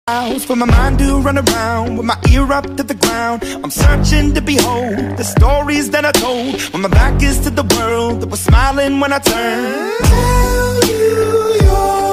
house for my mind to run around with my ear up to the ground. I'm searching to behold the stories that I told when my back is to the world that was smiling when I turned. Tell you you're